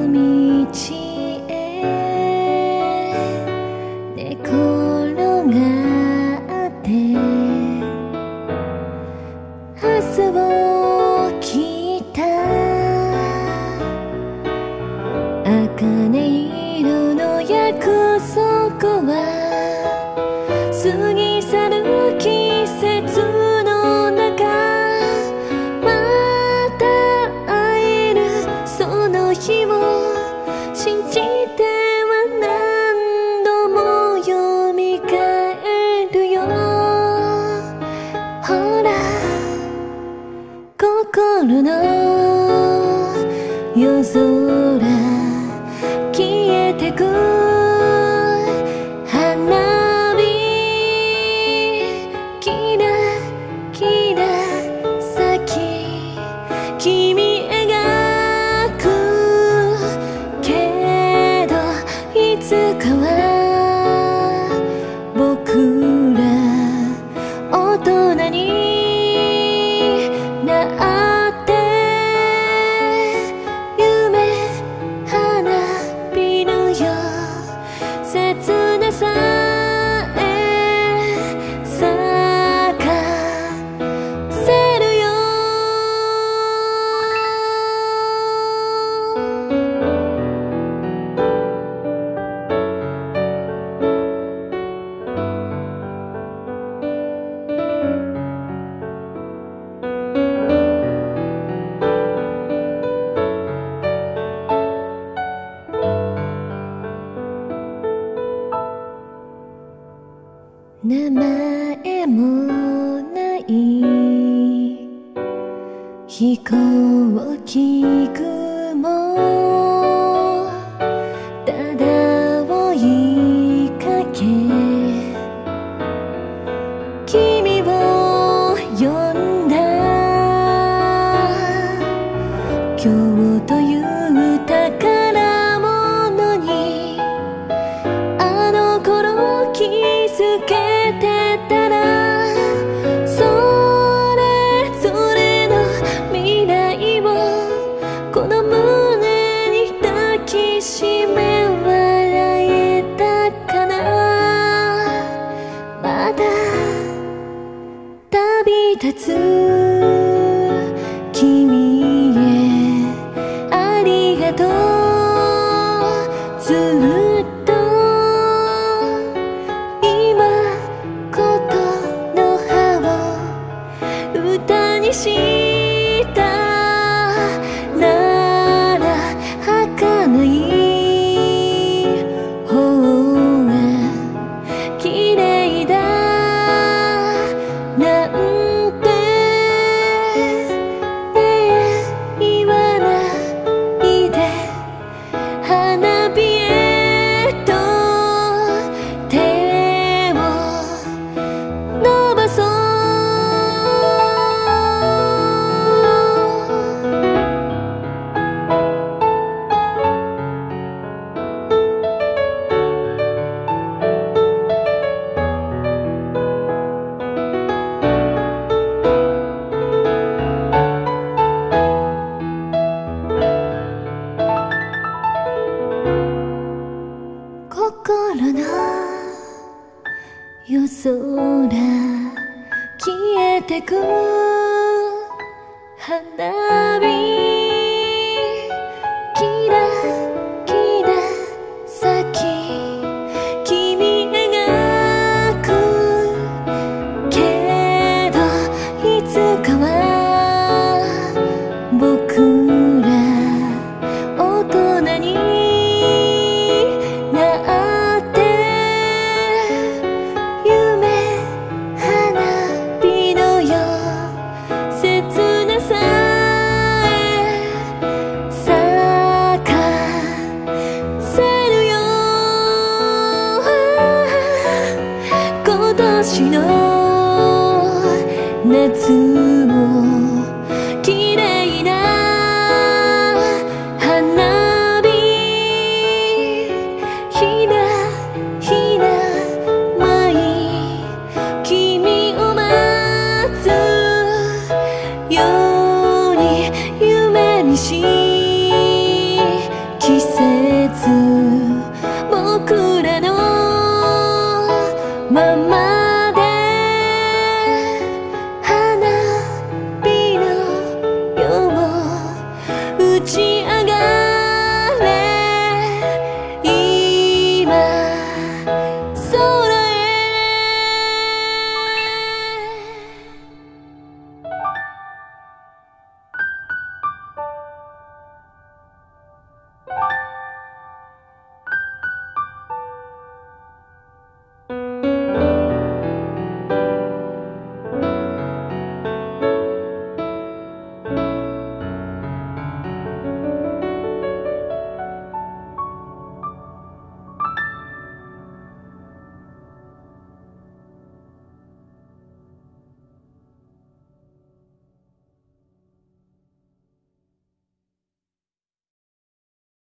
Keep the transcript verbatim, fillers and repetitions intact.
寝転がって明日を来た茜色の約束は過ぎ去る季節の中また会えるその日を信じては何度もよみがえるよ。ほら心の夜空消えてく花火キラキラ咲君描くけどいつかは僕ら大人になって夢花火のよ切なさえ咲かせるよ。名前もない飛行機雲ただ追いかけ君を呼んだ今日という宝物にあの頃気づけてたらそれぞれの未来をこの胸に抱きしめ笑えたかな。まだ旅立つ君へありがとうずっと今ことの葉を歌にしたなら儚い方が綺麗だなんてね言わないで花火へと手を伸ばそう。心の夜空消えてく花火